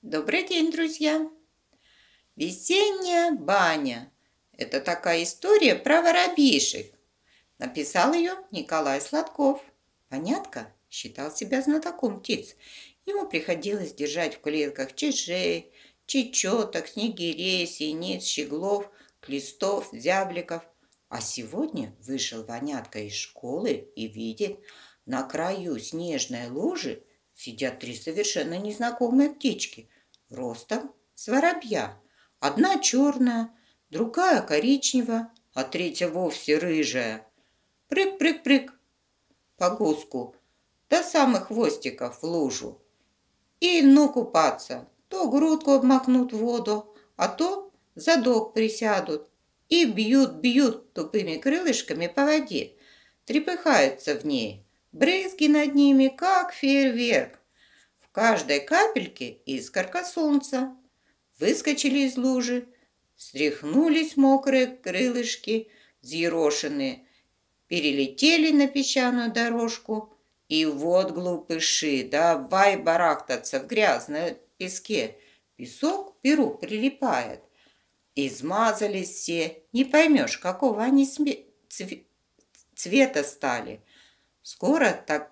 Добрый день, друзья! Весенняя баня. Это такая история про воробьишек. Написал ее Николай Сладков. Понятно? Считал себя знатоком птиц. Ему приходилось держать в клетках чижей, чечеток, снегирей, синиц, щеглов, клестов, зябликов. А сегодня вышел Ванятка из школы и видит, на краю снежной лужи сидят три совершенно незнакомые птички, ростом с воробья. Одна черная, другая коричневая, а третья вовсе рыжая. Прыг-прыг-прыг по гуску до самых хвостиков в лужу. И ну купаться. То грудку обмакнут в воду, а то задок присядут и бьют тупыми крылышками по воде. Трепыхаются в ней. Брызги над ними, как фейерверк. В каждой капельке искорка солнца. Выскочили из лужи, встряхнулись мокрые крылышки, взъерошенные, перелетели на песчаную дорожку. И вот, глупыши, давай барахтаться в грязном песке. Песок к перу прилипает. Измазались все, не поймешь, какого они цвета стали. Скоро так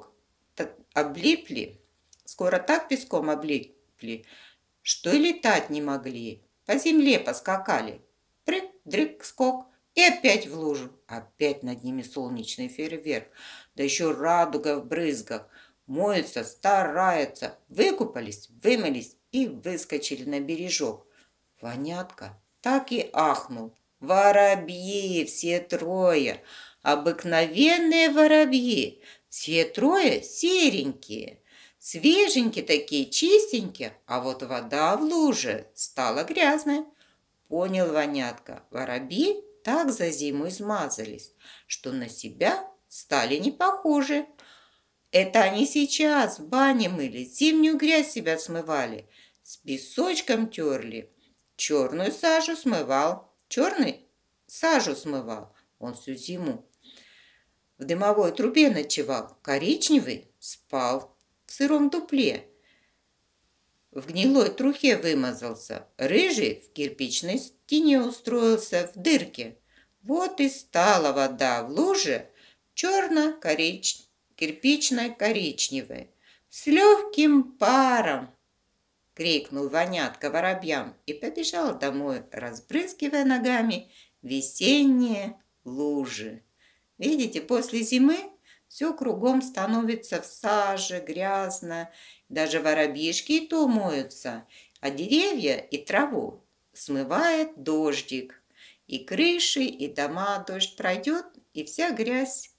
песком облипли, что и летать не могли. По земле поскакали. Прыг-дрыг-скок. И опять в лужу. Опять над ними солнечный фейерверк. Да еще радуга в брызгах. Моются, стараются. Выкупались, вымылись и выскочили на бережок. Ванятка так и ахнул. Воробьи все трое. Обыкновенные воробьи. Все трое серенькие. Свеженькие такие, чистенькие, а вот вода в луже стала грязная. Понял Ванятка, воробьи так за зиму измазались, что на себя стали не похожи. Это они сейчас в бане мыли, зимнюю грязь себя смывали, с песочком терли, черную сажу смывал, черный сажу смывал, он всю зиму в дымовой трубе ночевал, коричневый спал в сыром дупле, в гнилой трухе вымазался, рыжий в кирпичной стене устроился в дырке. Вот и стала вода в луже черно-кирпичной коричневой. С легким паром! Крикнул Ванятка воробьям и побежал домой, разбрызгивая ногами весенние лужи. Видите, после зимы все кругом становится в саже, грязно. Даже воробьишки и то моются, а деревья и траву смывает дождик. И крыши, и дома дождь пройдет, и вся грязь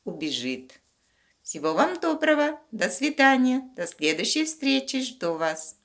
убежит. Всего вам доброго, до свидания, до следующей встречи, жду вас.